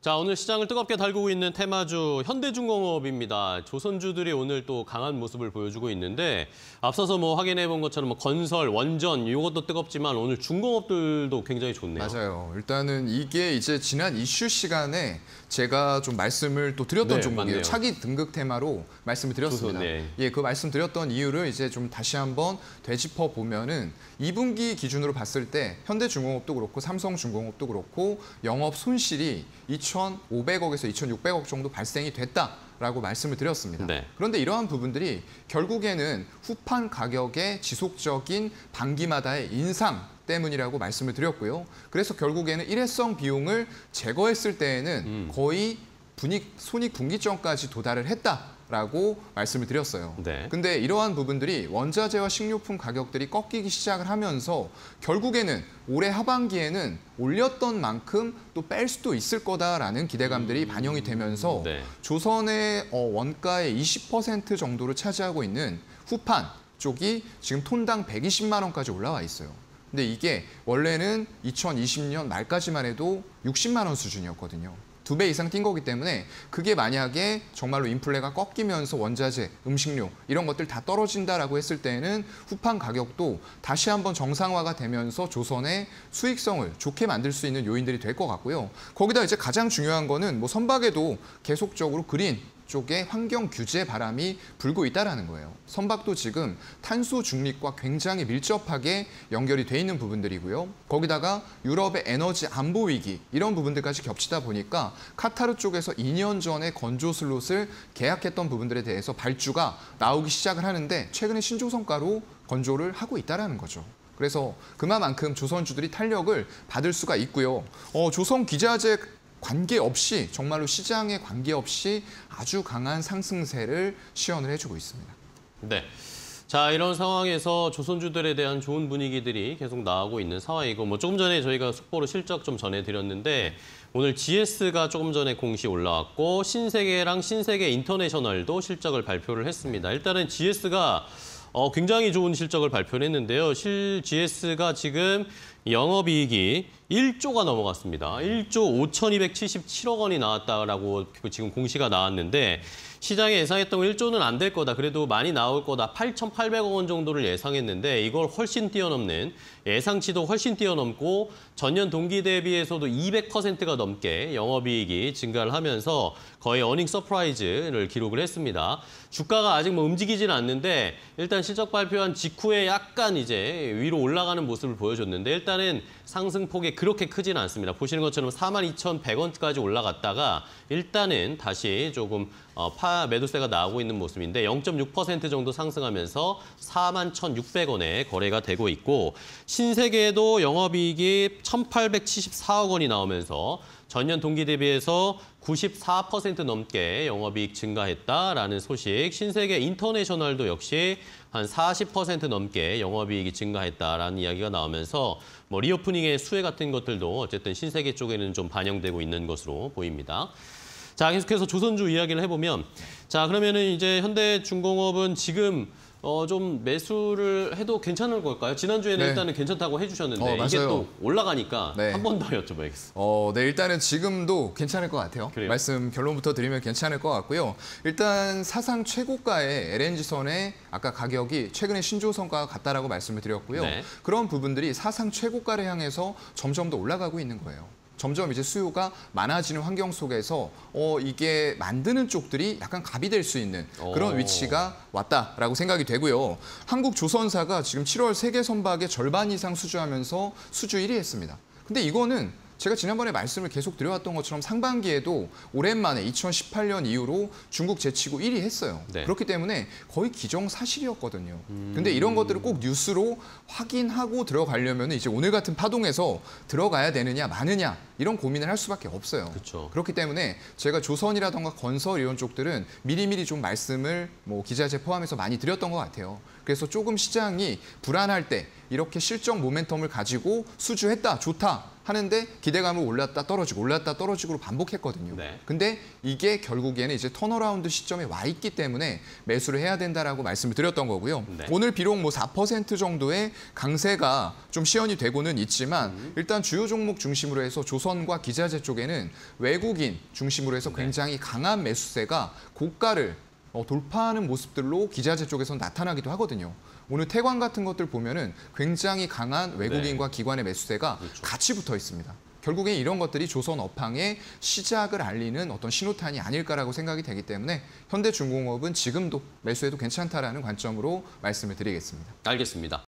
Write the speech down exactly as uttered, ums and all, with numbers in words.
자, 오늘 시장을 뜨겁게 달구고 있는 테마주 현대중공업입니다. 조선주들이 오늘 또 강한 모습을 보여주고 있는데 앞서서 뭐 확인해 본 것처럼 뭐 건설, 원전 이것도 뜨겁지만 오늘 중공업들도 굉장히 좋네요. 맞아요. 일단은 이게 이제 지난 이슈 시간에 제가 좀 말씀을 또 드렸던 네, 종목이에요. 맞네요. 차기 등급 테마로 말씀을 드렸습니다. 조선, 네. 예, 그 말씀 드렸던 이유를 이제 좀 다시 한번 되짚어 보면은 이 분기 기준으로 봤을 때 현대중공업도 그렇고 삼성중공업도 그렇고 영업 손실이 이천오백억에서 이천육백억 정도 발생이 됐다라고 말씀을 드렸습니다. 네. 그런데 이러한 부분들이 결국에는 후판 가격의 지속적인 반기마다의 인상 때문이라고 말씀을 드렸고요. 그래서 결국에는 일회성 비용을 제거했을 때에는 음. 거의 분익, 손익분기점까지 도달을 했다라고 말씀을 드렸어요. 네. 근데 이러한 부분들이 원자재와 식료품 가격들이 꺾이기 시작을 하면서 결국에는 올해 하반기에는 올렸던 만큼 또 뺄 수도 있을 거다라는 기대감들이 음. 반영이 되면서 네. 조선의 어, 원가의 이십 퍼센트 정도를 차지하고 있는 후판 쪽이 지금 톤당 백이십만 원까지 올라와 있어요. 근데 이게 원래는 이천이십 년 말까지만 해도 육십만 원 수준이었거든요. 두 배 이상 뛴 거기 때문에 그게 만약에 정말로 인플레가 꺾이면서 원자재, 음식료 이런 것들 다 떨어진다라고 했을 때는 후판 가격도 다시 한번 정상화가 되면서 조선의 수익성을 좋게 만들 수 있는 요인들이 될 것 같고요. 거기다 이제 가장 중요한 거는 뭐 선박에도 계속적으로 그린 쪽에 환경 규제 바람이 불고 있다라는 거예요. 선박도 지금 탄소 중립과 굉장히 밀접하게 연결이 돼 있는 부분들이고요. 거기다가 유럽의 에너지 안보 위기 이런 부분들까지 겹치다 보니까 카타르 쪽에서 이 년 전에 건조 슬롯을 계약했던 부분들에 대해서 발주가 나오기 시작을 하는데 최근에 신조성가로 건조를 하고 있다라는 거죠. 그래서 그만큼 조선주들이 탄력을 받을 수가 있고요. 어, 조선 기자재 관계없이 정말로 시장에 관계없이 아주 강한 상승세를 시연을 해주고 있습니다. 네. 자, 이런 상황에서 조선주들에 대한 좋은 분위기들이 계속 나오고 있는 상황이고 뭐 조금 전에 저희가 속보로 실적 좀 전해드렸는데 오늘 지에스가 조금 전에 공시 올라왔고 신세계랑 신세계 인터내셔널도 실적을 발표를 했습니다. 일단은 지에스가 어, 굉장히 좋은 실적을 발표를 했는데요. 실 지에스가 지금 영업이익이 일조가 넘어갔습니다. 일조 오천이백칠십칠억 원이 나왔다라고 지금 공시가 나왔는데 시장에 예상했던 거 일조는 안 될 거다. 그래도 많이 나올 거다. 팔천팔백억 원 정도를 예상했는데 이걸 훨씬 뛰어넘는 예상치도 훨씬 뛰어넘고 전년 동기 대비해서도 이백 퍼센트가 넘게 영업이익이 증가를 하면서 거의 어닝 서프라이즈를 기록을 했습니다. 주가가 아직 뭐 움직이지는 않는데 일단 실적 발표한 직후에 약간 이제 위로 올라가는 모습을 보여줬는데 일단은 상승폭이 그렇게 크지는 않습니다. 보시는 것처럼 사만 이천백 원까지 올라갔다가 일단은 다시 조금 어, 파 매도세가 나오고 있는 모습인데 영 점 육 퍼센트 정도 상승하면서 사만 천육백 원에 거래가 되고 있고 신세계도 영업이익이 천팔백칠십사억 원이 나오면서 전년 동기 대비해서 구십사 퍼센트 넘게 영업이익 증가했다라는 소식. 신세계 인터내셔널도 역시 한 사십 퍼센트 넘게 영업이익이 증가했다라는 이야기가 나오면서 뭐 리오프닝의 수혜 같은 것들도 어쨌든 신세계 쪽에는 좀 반영되고 있는 것으로 보입니다. 자, 계속해서 조선주 이야기를 해보면 자, 그러면은 이제 현대중공업은 지금 어, 좀 매수를 해도 괜찮을 걸까요? 지난주에는 네. 일단은 괜찮다고 해주셨는데 어, 이게 또 올라가니까 네. 한 번 더 여쭤봐야겠어요. 어, 네, 일단은 지금도 괜찮을 것 같아요. 그래요? 말씀 결론부터 드리면 괜찮을 것 같고요. 일단 사상 최고가의 엘엔지선의 아까 가격이 최근에 신조성과가 같다라고 말씀을 드렸고요. 네. 그런 부분들이 사상 최고가를 향해서 점점 더 올라가고 있는 거예요. 점점 이제 수요가 많아지는 환경 속에서 어, 이게 만드는 쪽들이 약간 갑이 될 수 있는 그런 오. 위치가 왔다라고 생각이 되고요. 한국조선사가 지금 칠월 세계 선박의 절반 이상 수주하면서 수주 일 위 했습니다. 근데 이거는 제가 지난번에 말씀을 계속 드려왔던 것처럼 상반기에도 오랜만에 이천십팔 년 이후로 중국 제치고 일 위 했어요. 네. 그렇기 때문에 거의 기정사실이었거든요. 음. 근데 이런 것들을 꼭 뉴스로 확인하고 들어가려면 이제 오늘 같은 파동에서 들어가야 되느냐 마느냐 이런 고민을 할 수밖에 없어요. 그쵸. 그렇기 때문에 제가 조선이라던가 건설 이런 쪽들은 미리미리 좀 말씀을 뭐 기자재 포함해서 많이 드렸던 것 같아요. 그래서 조금 시장이 불안할 때 이렇게 실적 모멘텀을 가지고 수주했다, 좋다. 하는데 기대감을 올랐다 떨어지고 올랐다 떨어지고 반복했거든요. 네. 근데 이게 결국에는 이제 턴어라운드 시점에 와 있기 때문에 매수를 해야 된다라고 말씀을 드렸던 거고요. 네. 오늘 비록 뭐 사 퍼센트 정도의 강세가 좀 시연이 되고는 있지만 음. 일단 주요 종목 중심으로 해서 조선과 기자재 쪽에는 외국인 중심으로 해서 네. 굉장히 강한 매수세가 고가를 어, 돌파하는 모습들로 기자재 쪽에서 나타나기도 하거든요. 오늘 태광 같은 것들 보면은 굉장히 강한 외국인과 기관의 매수세가 그렇죠. 같이 붙어 있습니다. 결국엔 이런 것들이 조선 업황의 시작을 알리는 어떤 신호탄이 아닐까라고 생각이 되기 때문에 현대중공업은 지금도 매수해도 괜찮다라는 관점으로 말씀을 드리겠습니다. 알겠습니다.